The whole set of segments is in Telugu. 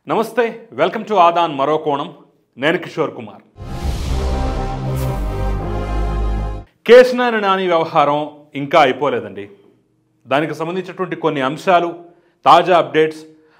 నమస్తే, వెల్కమ్ టు ఆదాన్ మరో కోణం. నేను కిషోర్ కుమార్. కేశినేని నాని వ్యవహారం ఇంకా అయిపోలేదండి. దానికి సంబంధించినటువంటి కొన్ని అంశాలు, తాజా అప్డేట్స్,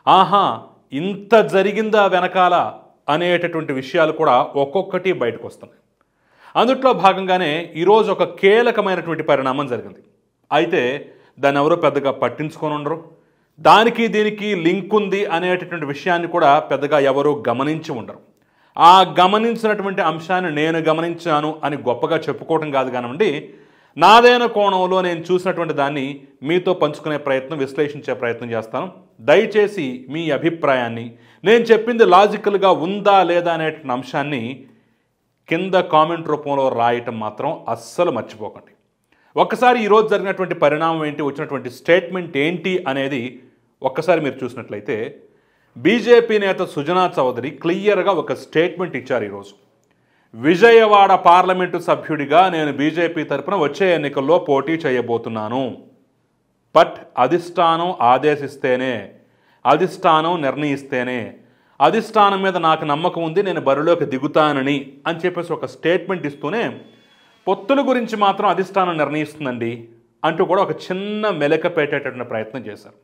ఇంత జరిగిందా వెనకాల అనేటటువంటి విషయాలు కూడా ఒక్కొక్కటి బయటకు వస్తున్నాయి. అందుట్లో భాగంగానే ఈరోజు ఒక కీలకమైనటువంటి పరిణామం జరిగింది. అయితే దాన్ని ఎవరో పెద్దగా పట్టించుకొని ఉండరు. దానికి దీనికి లింక్ ఉంది అనేటటువంటి విషయాన్ని కూడా పెద్దగా ఎవరూ గమనించి ఉండరు. ఆ గమనించినటువంటి అంశాన్ని నేను గమనించాను అని గొప్పగా చెప్పుకోవటం కాదు కానివ్వండి, నాదైన కోణంలో నేను చూసినటువంటి దాన్ని మీతో పంచుకునే ప్రయత్నం, విశ్లేషించే ప్రయత్నం చేస్తాను. దయచేసి మీ అభిప్రాయాన్ని, నేను చెప్పింది లాజికల్గా ఉందా లేదా అనేటువంటి అంశాన్ని కింద కామెంట్ రూపంలో రాయటం మాత్రం అస్సలు మర్చిపోకండి. ఒక్కసారి ఈరోజు జరిగినటువంటి పరిణామం ఏంటి, వచ్చినటువంటి స్టేట్మెంట్ ఏంటి అనేది ఒక్కసారి మీరు చూసినట్లయితే, బీజేపీ నేత సుజనా చౌదరి క్లియర్గా ఒక స్టేట్మెంట్ ఇచ్చారు. ఈరోజు విజయవాడ పార్లమెంటు సభ్యుడిగా నేను బీజేపీ తరఫున వచ్చే ఎన్నికల్లో పోటీ చేయబోతున్నాను. బట్ అధిష్టానం ఆదేశిస్తేనే, అధిష్టానం నిర్ణయిస్తేనే, అధిష్టానం మీద నాకు నమ్మకం ఉంది, నేను బరిలోకి దిగుతానని అని చెప్పేసి ఒక స్టేట్మెంట్ ఇస్తూనే, పొత్తుల గురించి మాత్రం అధిష్టానం నిర్ణయిస్తుందండి అంటూ కూడా ఒక చిన్న మెలక పెట్టేటటువంటి ప్రయత్నం చేశారు.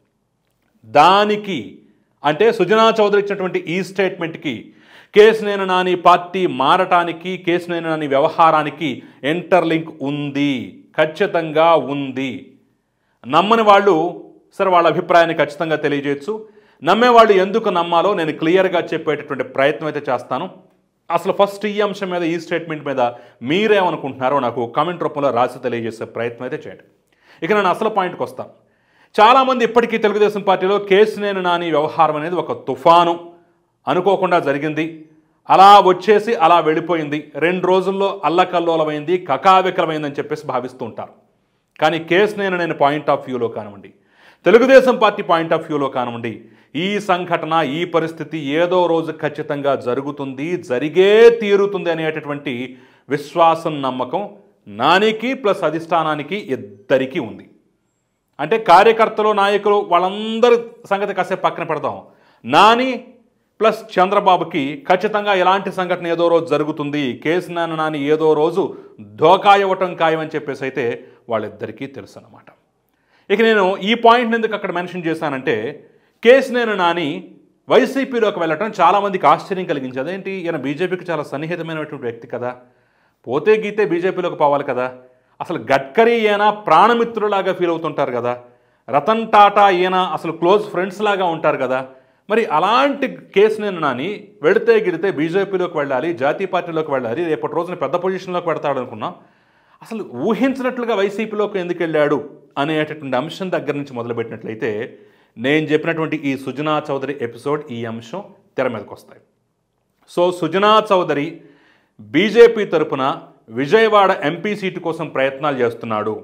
దానికి అంటే సుజనా చౌదరి ఇచ్చినటువంటి ఈ స్టేట్మెంట్కి కేశినేని నాని పార్టీ మారటానికి, కేశినేని నాని వ్యవహారానికి ఇంటర్లింక్ ఉంది, ఖచ్చితంగా ఉంది. నమ్మని వాళ్ళు సరే వాళ్ళ అభిప్రాయాన్ని ఖచ్చితంగా తెలియజేయచ్చు. నమ్మేవాళ్ళు ఎందుకు నమ్మాలో నేను క్లియర్గా చెప్పేటటువంటి ప్రయత్నం అయితే చేస్తాను. అసలు ఫస్ట్ ఈ అంశం మీద, ఈ స్టేట్మెంట్ మీద మీరేమనుకుంటున్నారో నాకు కామెంట్ రూపంలో రాసి తెలియజేసే ప్రయత్నం అయితే చేయండి. ఇక నేను అసలు పాయింట్కి వస్తాను. చాలామంది ఇప్పటికీ తెలుగుదేశం పార్టీలో కేశినేని నాని వ్యవహారం అనేది ఒక తుఫాను, అనుకోకుండా జరిగింది, అలా వచ్చేసి అలా వెళ్ళిపోయింది, 2 రోజుల్లో అల్లకల్లోలమైంది, కకావికలమైందని చెప్పేసి భావిస్తూ ఉంటారు. కానీ కేశినేని నాని పాయింట్ ఆఫ్ వ్యూలో కానివ్వండి, తెలుగుదేశం పార్టీ పాయింట్ ఆఫ్ వ్యూలో కానివ్వండి, ఈ సంఘటన, ఈ పరిస్థితి ఏదో రోజు ఖచ్చితంగా జరుగుతుంది, జరిగే తీరుతుంది అనేటటువంటి విశ్వాసం, నమ్మకం నానికి ప్లస్ అధిష్టానానికి ఇద్దరికీ ఉంది. అంటే కార్యకర్తలు, నాయకులు వాళ్ళందరి సంగతి కాసేపు పక్కన పెడదాం. నాని ప్లస్ చంద్రబాబుకి ఖచ్చితంగా ఇలాంటి సంఘటన ఏదో రోజు జరుగుతుంది, కేశినేని నాని ఏదో రోజు ధోకా ఇవ్వటం ఖాయమని చెప్పేసి అయితే వాళ్ళిద్దరికీ తెలుసు అన్నమాట. ఇక నేను ఈ పాయింట్ని ఎందుకు అక్కడ మెన్షన్ చేశానంటే, కేశినేని నాని వైసీపీలోకి వెళ్ళటం చాలామందికి ఆశ్చర్యం కలిగించింది. అదేంటి, ఈయన బీజేపీకి చాలా సన్నిహితమైనటువంటి వ్యక్తి కదా, పోతే గీతే బీజేపీలోకి పోవాలి కదా, అసలు గడ్కరీ ఈయన ప్రాణమిత్రులాగా ఫీల్ అవుతుంటారు కదా, రతన్ టాటా ఈయన అసలు క్లోజ్ ఫ్రెండ్స్ లాగా ఉంటారు కదా, మరి అలాంటి కేశినేని నాని వెళితే గిడితే బీజేపీలోకి వెళ్ళాలి, జాతీయ పార్టీలోకి వెళ్ళాలి, రేపటి రోజున పెద్ద పొజిషన్లోకి పెడతాడు అనుకున్నాం. అసలు ఊహించినట్లుగా వైసీపీలోకి ఎందుకు వెళ్ళాడు అనేటటువంటి అంశం దగ్గర నుంచి మొదలుపెట్టినట్లయితే, నేను చెప్పినటువంటి ఈ సుజనా చౌదరి ఎపిసోడ్, ఈ అంశం తెర మీదకి వస్తాయి. సో సుజనా చౌదరి బీజేపీ తరపున విజయవాడ ఎంపీ సీటు కోసం ప్రయత్నాలు చేస్తున్నాడు.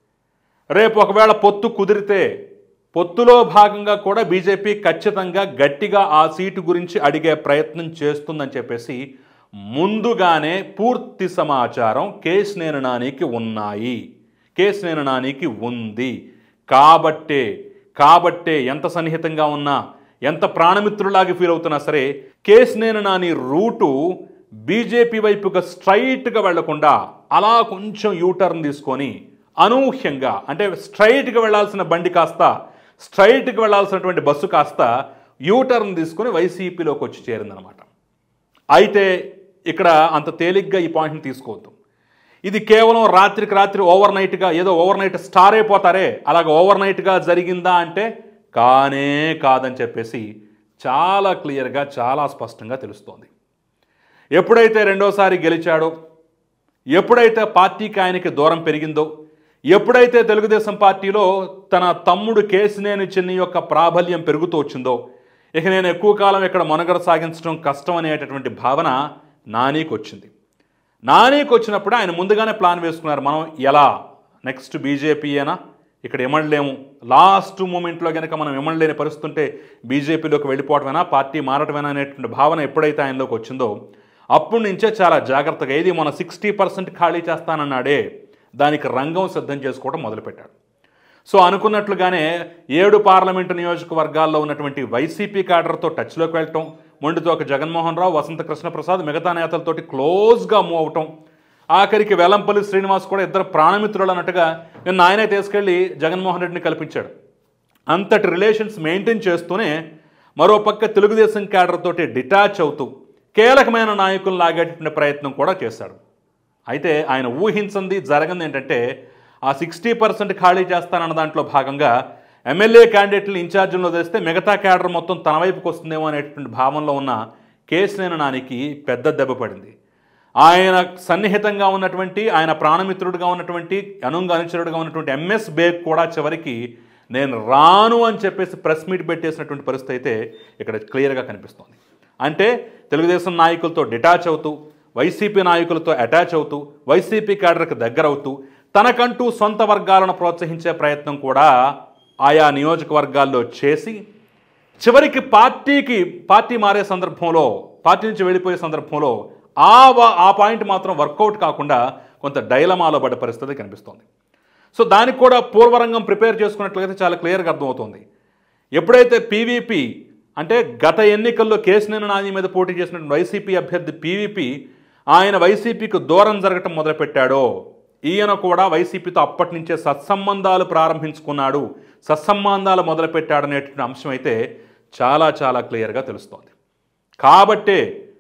రేపు ఒకవేళ పొత్తు కుదిరితే, పొత్తులో భాగంగా కూడా బీజేపీ ఖచ్చితంగా గట్టిగా ఆ సీటు గురించి అడిగే ప్రయత్నం చేస్తుందని చెప్పేసి ముందుగానే పూర్తి సమాచారం కేశినేని నానికి ఉన్నాయి, కేశినేని నానికి ఉంది. కాబట్టే ఎంత సన్నిహితంగా ఉన్నా, ఎంత ప్రాణమిత్రులాగా ఫీల్ అవుతున్నా సరే, కేశినేని నాని రూటు బీజేపీ వైపుగా స్ట్రైట్గా వెళ్లకుండా అలా కొంచెం యూటర్న్ తీసుకొని అనూహ్యంగా, అంటే స్ట్రైట్గా వెళ్లాల్సిన బండి కాస్త, స్ట్రైట్గా వెళ్లాల్సినటువంటి బస్సు కాస్త యూటర్న్ తీసుకొని వైసీపీలోకి వచ్చి చేరిందనమాట. అయితే ఇక్కడ అంత తేలిగ్గా ఈ పాయింట్ని తీసుకోవద్దు. ఇది కేవలం రాత్రికి రాత్రి ఓవర్ నైట్గా, ఏదో ఓవర్ నైట్ స్టార్ అయిపోతారే అలాగ ఓవర్ నైట్గా జరిగిందా అంటే కానే కాదని చెప్పేసి చాలా క్లియర్గా, చాలా స్పష్టంగా తెలుస్తోంది. ఎప్పుడైతే రెండోసారి గెలిచాడో, ఎప్పుడైతే పార్టీకి ఆయనకి దూరం పెరిగిందో, ఎప్పుడైతే తెలుగుదేశం పార్టీలో తన తమ్ముడు కేశినేని చిన్ని యొక్క ప్రాబల్యం పెరుగుతూ వచ్చిందో, ఇక నేను ఎక్కువ కాలం ఇక్కడ మనుగడ సాగించడం కష్టం అనేటటువంటి భావన నానికి వచ్చింది. నానికి వచ్చినప్పుడు ఆయన ముందుగానే ప్లాన్ వేసుకున్నారు, మనం ఎలా నెక్స్ట్ బీజేపీయేనా, ఇక్కడ ఇమడలేము, లాస్ట్ మూమెంట్లో కనుక మనం ఇమడలేని పరిస్థితి ఉంటే బీజేపీలోకి వెళ్ళిపోవటమేనా, పార్టీ మారటమేనా అనేటువంటి భావన ఎప్పుడైతే ఆయనలోకి వచ్చిందో అప్పటి నుంచే చాలా జాగ్రత్తగా, ఇది మన 60% ఖాళీ చేస్తానన్నాడే, దానికి రంగం సిద్ధం చేసుకోవడం మొదలుపెట్టాడు. సో అనుకున్నట్లుగానే 7 పార్లమెంటు నియోజకవర్గాల్లో ఉన్నటువంటి వైసీపీ క్యాడర్తో టచ్లోకి వెళ్ళటం, మొండితోక జగన్మోహన్ రావు, వసంత కృష్ణప్రసాద్ మిగతా నేతలతోటి క్లోజ్గా మూవ్ అవటం, ఆఖరికి వెల్లంపల్లి శ్రీనివాస్ కూడా ఇద్దరు ప్రాణమిత్రులు అన్నట్టుగా నిన్న ఆయనే తీసుకెళ్లి జగన్మోహన్ రెడ్డిని కల్పించాడు. అంతటి రిలేషన్స్ మెయింటైన్ చేస్తూనే మరోపక్క తెలుగుదేశం క్యాడర్ తోటి డిటాచ్ అవుతూ కీలకమైన నాయకులను లాగేటటువంటి ప్రయత్నం కూడా చేశాడు. అయితే ఆయన ఊహించింది జరగంది ఏంటంటే ఆ 60% ఖాళీ చేస్తానన్న దాంట్లో భాగంగా ఎమ్మెల్యే క్యాండిడేట్లను ఇన్ఛార్జీలను వదిలేస్తే మిగతా క్యాడర్ మొత్తం తన వైపుకి వస్తుందేమో అనేటువంటి భావంలో ఉన్న కేశినేని నానికి పెద్ద దెబ్బ పడింది. ఆయన సన్నిహితంగా ఉన్నటువంటి, ఆయన ప్రాణమిత్రుడిగా ఉన్నటువంటి, అనుచరుడుగా ఉన్నటువంటి ఎంఎస్ బేగ్ కూడా చివరికి నేను రాను అని చెప్పేసి ప్రెస్ మీట్ పెట్టేసినటువంటి పరిస్థితి అయితే ఇక్కడ క్లియర్గా కనిపిస్తోంది. అంటే తెలుగుదేశం నాయకులతో డిటాచ్ అవుతూ, వైసీపీ నాయకులతో అటాచ్ అవుతూ, వైసీపీ క్యాడర్కి దగ్గర అవుతూ తనకంటూ సొంత వర్గాలను ప్రోత్సహించే ప్రయత్నం కూడా ఆయా నియోజకవర్గాల్లో చేసి చివరికి పార్టీ మారే సందర్భంలో, పార్టీ నుంచి వెళ్ళిపోయే సందర్భంలో ఆ పాయింట్ మాత్రం వర్కౌట్ కాకుండా కొంత డైలమాలో పడ్డ పరిస్థితి కనిపిస్తోంది. సో దానికి కూడా పూర్వరంగం ప్రిపేర్ చేసుకున్నట్లయితే చాలా క్లియర్గా అర్థమవుతుంది. ఎప్పుడైతే పీవీపీ అంటే గత ఎన్నికల్లో కేశినేని నాని మీద పోటీ చేసినటువంటి వైసీపీ అభ్యర్థి పీవీపీ ఆయన వైసీపీకి దూరం జరగటం మొదలుపెట్టాడో, ఈయన కూడా వైసీపీతో అప్పటి నుంచే సత్సంబంధాలు ప్రారంభించుకున్నాడు, సత్సంబంధాలు మొదలుపెట్టాడనేటువంటి అంశం అయితే చాలా చాలా క్లియర్గా తెలుస్తోంది. కాబట్టే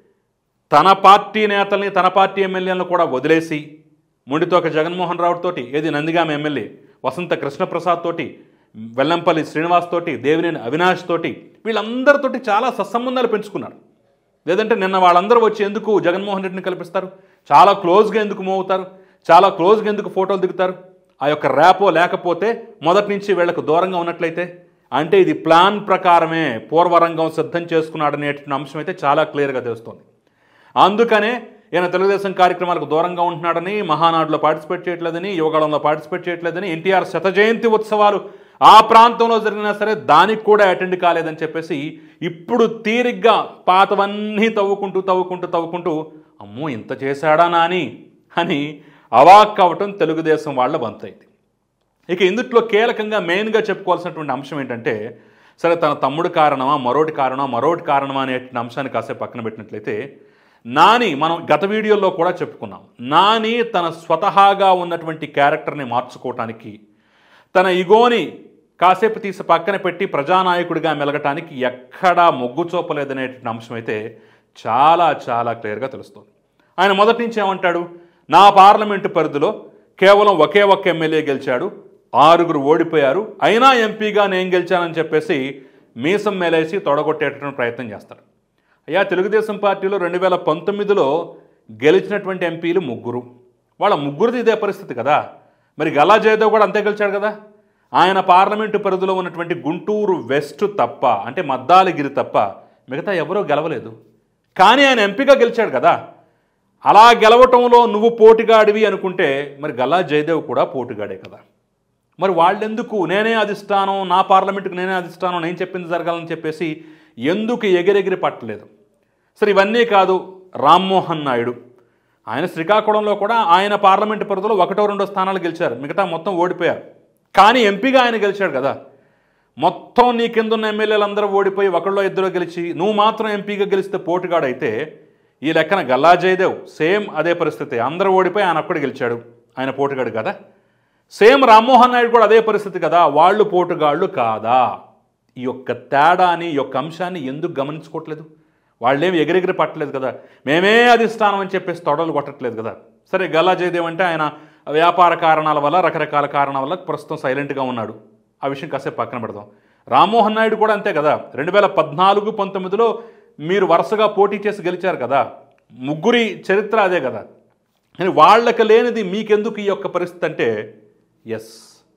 తన పార్టీ నేతల్ని, తన పార్టీ ఎమ్మెల్యేలను కూడా వదిలేసి మొండితోక జగన్మోహన్ రావు తోటి, ఏది నందిగామ ఎమ్మెల్యే వసంత కృష్ణప్రసాద్ తోటి, వెల్లంపల్లి శ్రీనివాస్ తోటి, దేవినేని అవినాష్ తోటి, వీళ్ళందరితోటి చాలా సత్సంబంధాలు పెంచుకున్నారు. లేదంటే నిన్న వాళ్ళందరూ వచ్చి ఎందుకు జగన్మోహన్ రెడ్డిని కల్పిస్తారు, చాలా క్లోజ్గా ఎందుకు మూవ్ అవుతారు, చాలా క్లోజ్గా ఎందుకు ఫోటోలు దిగుతారు? ఆ యొక్క ర్యాపో లేకపోతే మొదటి నుంచి వీళ్లకు దూరంగా ఉన్నట్లయితే అంటే ఇది ప్లాన్ ప్రకారమే పూర్వరంగం సిద్ధం చేసుకున్నాడనేటువంటి అంశం అయితే చాలా క్లియర్గా తెలుస్తోంది. అందుకనే ఈయన తెలుగుదేశం కార్యక్రమాలకు దూరంగా ఉంటున్నాడని, మహానాడులో పార్టిసిపేట్ చేయట్లేదని, యువగళంలో పార్టిసిపేట్ చేయట్లేదని, ఎన్టీఆర్ శత జయంతి ఉత్సవాలు ఆ ప్రాంతంలో జరిగినా సరే దానికి కూడా అటెండ్ కాలేదని చెప్పేసి ఇప్పుడు తీరిగ్గా పాతవన్నీ తవ్వుకుంటూ అమ్మో ఇంత చేశాడా నాని అని అవాక్ అవ్వటం తెలుగుదేశం వాళ్ళ వంతైంది. ఇక ఇందుట్లో కీలకంగా మెయిన్గా చెప్పుకోవాల్సినటువంటి అంశం ఏంటంటే, సరే తన తమ్ముడు కారణమా, మరోటి కారణమా అనేటువంటి అంశాన్ని కాసేపు పక్కన పెట్టినట్లయితే, నాని మనం గత వీడియోలో కూడా చెప్పుకున్నాం, నాని తన స్వతహాగా ఉన్నటువంటి క్యారెక్టర్ని మార్చుకోవటానికి, తన ఇగోని కాసేపు తీసి పక్కన పెట్టి ప్రజానాయకుడిగా మెలగటానికి ఎక్కడా మొగ్గు చూపలేదనేటువంటి అంశం అయితే చాలా చాలా క్లియర్గా తెలుస్తుంది. ఆయన మొదటి నుంచి ఏమంటాడు, నా పార్లమెంటు పరిధిలో కేవలం ఒకే ఒక్క ఎమ్మెల్యే గెలిచాడు, 6 ఓడిపోయారు, అయినా ఎంపీగా నేను గెలిచానని చెప్పేసి మీసం మేలేసి తొడగొట్టేటటువంటి ప్రయత్నం చేస్తాడు. అయ్యా తెలుగుదేశం పార్టీలో 2019లో గెలిచినటువంటి ఎంపీలు 3, వాళ్ళ ముగ్గురిది ఇదే పరిస్థితి కదా. మరి గల్లా జయదేవ్ కూడా అంతే గెలిచాడు కదా. ఆయన పార్లమెంటు పరిధిలో ఉన్నటువంటి గుంటూరు వెస్ట్ తప్ప, అంటే మద్దాలగిరి తప్ప మిగతా ఎవరూ గెలవలేదు. కానీ ఆయన ఎంపీగా గెలిచాడు కదా. అలా గెలవటంలో నువ్వు పోటీగాడివి అనుకుంటే మరి గల్లా జయదేవ్ కూడా పోటీగాడే కదా. మరి వాళ్ళెందుకు నేనే అధిష్టానం, నా పార్లమెంటుకు నేనే అధిష్టానం, నేను చెప్పింది జరగాలని చెప్పేసి ఎందుకు ఎగిరెగిరి పట్టలేదు? సరే ఇవన్నీ కాదు, రామ్మోహన్ నాయుడు ఆయన శ్రీకాకుళంలో కూడా ఆయన పార్లమెంటు పరిధిలో 1-2 స్థానాలు గెలిచారు, మిగతా మొత్తం ఓడిపోయారు. కానీ ఎంపీగా ఆయన గెలిచాడు కదా. మొత్తం నీ కిందున్న ఎమ్మెల్యేలందరూ ఓడిపోయి 1-2 గెలిచి నువ్వు మాత్రం ఎంపీగా గెలిస్తే పోటీగాడైతే ఈ లెక్కన గల్లా జయదేవ్ సేమ్ అదే పరిస్థితి, అందరూ ఓడిపోయి ఆయన అక్కడ గెలిచాడు, ఆయన పోటీగాడు కదా. సేమ్ రామ్మోహన్ నాయుడు కూడా అదే పరిస్థితి కదా, వాళ్ళు పోటుగాళ్ళు కాదా? ఈ యొక్క తేడాని, ఈ యొక్క అంశాన్ని ఎందుకు గమనించుకోవట్లేదు? వాళ్ళేమి ఎగిరెగిరి పట్టలేదు కదా, మేమే అధిష్టానం అని చెప్పేసి తొడలు కొట్టట్లేదు కదా. సరే గల్లా జయదేవ్ అంటే ఆయన వ్యాపార కారణాల వల్ల, రకరకాల కారణాల వల్ల ప్రస్తుతం సైలెంట్గా ఉన్నాడు, ఆ విషయం కాసేపు పక్కన పెడదాం. రామ్మోహన్ నాయుడు కూడా అంతే కదా, 2014-19లో మీరు వరుసగా పోటీ చేసి గెలిచారు కదా, ముగ్గురి చరిత్ర అదే కదా. కానీ వాళ్ళకి లేనిది మీకెందుకు ఈ యొక్క పరిస్థితి అంటే, ఎస్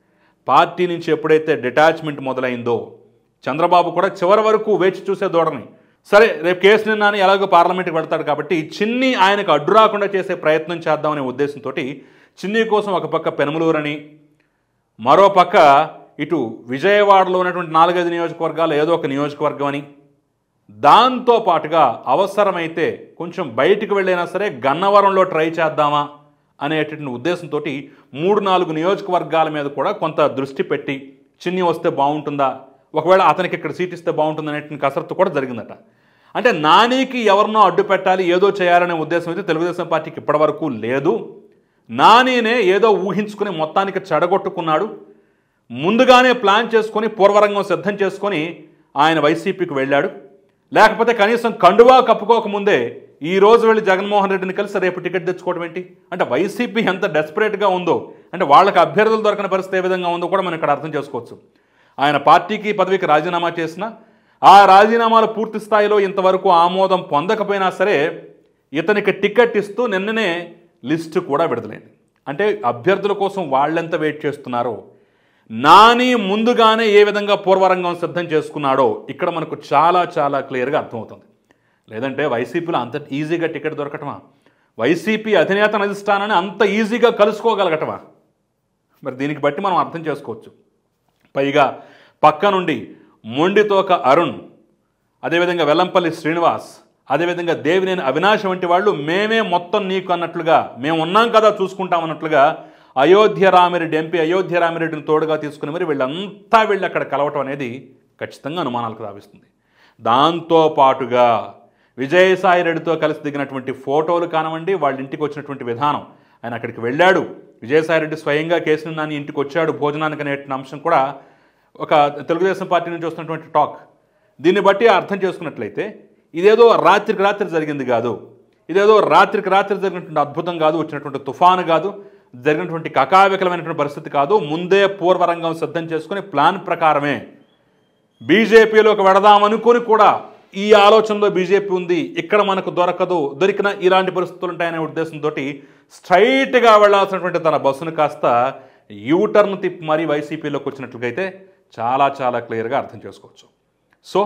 పార్టీ నుంచి ఎప్పుడైతే డిటాచ్మెంట్ మొదలైందో చంద్రబాబు కూడా చివరి వరకు వేచి చూసే దూడని, సరే రేపు కేశినేని నాని ఎలాగో పార్లమెంట్కి వెళ్తాడు కాబట్టి చిన్ని ఆయనకు అడ్డు రాకుండా చేసే ప్రయత్నం చేద్దామనే ఉద్దేశంతో చిన్ని కోసం ఒక పక్క పెనమలూరని, మరో పక్క ఇటు విజయవాడలో ఉన్నటువంటి 4-5 నియోజకవర్గాలు ఏదో ఒక నియోజకవర్గం అని, దాంతో పాటుగా అవసరమైతే కొంచెం బయటికి వెళ్ళైనా సరే గన్నవరంలో ట్రై చేద్దామా అనేటటువంటి ఉద్దేశంతో 3-4 నియోజకవర్గాల మీద కూడా కొంత దృష్టి పెట్టి చిన్ని వస్తే బాగుంటుందా, ఒకవేళ అతనికి ఇక్కడ సీట్ ఇస్తే బాగుంటుంది అనేటువంటి కసరత్తు కూడా జరిగిందట. అంటే నానికి ఎవరినో అడ్డు పెట్టాలి, ఏదో చేయాలనే ఉద్దేశం అయితే తెలుగుదేశం పార్టీకి ఇప్పటివరకు లేదు. నానినే ఏదో ఊహించుకుని మొత్తానికి చెడగొట్టుకున్నాడు. ముందుగానే ప్లాన్ చేసుకొని పూర్వరంగం సిద్ధం చేసుకొని ఆయన వైసీపీకి వెళ్ళాడు. లేకపోతే కనీసం కండువా కప్పుకోకముందే ఈ రోజు వెళ్ళి జగన్మోహన్ రెడ్డిని కలిసి రేపు టికెట్ తెచ్చుకోవడం ఏంటి? అంటే వైసీపీ ఎంత డెస్పరేట్గా ఉందో, అంటే వాళ్ళకి అభ్యర్థులు దొరకని పరిస్థితి ఏ విధంగా ఉందో కూడా మనం ఇక్కడ అర్థం చేసుకోవచ్చు. ఆయన పార్టీకి పదవికి రాజీనామా చేసినా ఆ రాజీనామాలు పూర్తి స్థాయిలో ఇంతవరకు ఆమోదం పొందకపోయినా సరే ఇతనికి టికెట్ ఇస్తూ నిన్ననే లిస్టు కూడా విడుదలైంది. అంటే అభ్యర్థుల కోసం వాళ్ళెంత వెయిట్ చేస్తున్నారో, నాని ముందుగానే ఏ విధంగా పూర్వరంగం సిద్ధం చేసుకున్నాడో ఇక్కడ మనకు చాలా చాలా క్లియర్గా అర్థమవుతుంది. లేదంటే వైసీపీలో అంత ఈజీగా టికెట్ దొరకటమా? వైసీపీ అధినేత అధిష్టానాన్ని అంత ఈజీగా కలుసుకోగలగటమా? మరి దీనికి బట్టి మనం అర్థం చేసుకోవచ్చు. పైగా పక్క నుండి మొండితోక అరుణ్, అదేవిధంగా వెల్లంపల్లి శ్రీనివాస్, అదేవిధంగా దేవినేని అవినాష్ వంటి వాళ్ళు మేమే మొత్తం నీకు అన్నట్లుగా, మేము ఉన్నాం కదా చూసుకుంటామన్నట్లుగా అయోధ్య రామిరెడ్డి ఎంపీ అయోధ్య రామిరెడ్డిని తోడుగా తీసుకుని మరి వీళ్ళంతా వెళ్ళి అక్కడ కలవటం అనేది ఖచ్చితంగా అనుమానాలకు తావిస్తుంది. దాంతోపాటుగా విజయసాయి రెడ్డితో కలిసి దిగినటువంటి ఫోటోలు కానివ్వండి, వాళ్ళ ఇంటికి వచ్చినటువంటి విధానం, ఆయన అక్కడికి వెళ్ళాడు, విజయసాయి రెడ్డి స్వయంగా కేసీఆర్ నాని ఇంటికి వచ్చాడు భోజనానికి అనే అంశం కూడా ఒక తెలుగుదేశం పార్టీ నుంచి వస్తున్నటువంటి టాక్. దీన్ని బట్టి అర్థం చేసుకున్నట్లయితే ఇదేదో రాత్రికి రాత్రి జరిగింది కాదు, ఇదేదో రాత్రికి రాత్రి జరిగినటువంటి అద్భుతం కాదు, వచ్చినటువంటి తుఫాను కాదు, జరిగినటువంటి కకావికలమైనటువంటి పరిస్థితి కాదు. ముందే పూర్వరంగం సిద్ధం చేసుకుని ప్లాన్ ప్రకారమే బీజేపీలోకి వెడదామనుకుని కూడా ఈ ఆలోచనలో బీజేపీ ఉంది, ఇక్కడ మనకు దొరకదు, దొరికిన ఇలాంటి పరిస్థితులు ఉంటాయనే ఉద్దేశంతో స్ట్రైట్గా వెళ్లాల్సినటువంటి తన బస్సును కాస్త యూటర్న్ తిప్పి మరీ వైసీపీలోకి వచ్చినట్లుగా అయితే చాలా చాలా క్లియర్గా అర్థం చేసుకోవచ్చు. సో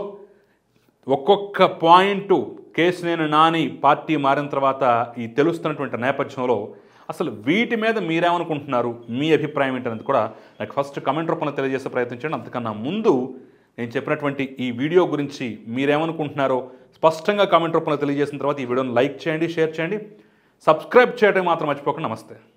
ఒక్కొక్క పాయింట్ కేశినేని నాని పార్టీ మారిన తర్వాత ఈ తెలుస్తున్నటువంటి నేపథ్యంలో అసలు వీటి మీద మీరేమనుకుంటున్నారు, మీ అభిప్రాయం ఏంటనేది కూడా నాకు ఫస్ట్ కమెంట్ రూపంలో తెలియజేసే ప్రయత్నం చేయండి. అంతకన్నా ముందు నేను చెప్పినటువంటి ఈ వీడియో గురించి మీరేమనుకుంటున్నారో స్పష్టంగా కామెంట్ రూపంలో తెలియజేసిన తర్వాత ఈ వీడియోని లైక్ చేయండి, షేర్ చేయండి, సబ్స్క్రైబ్ చేయడం మాత్రం మర్చిపోకండి. నమస్తే.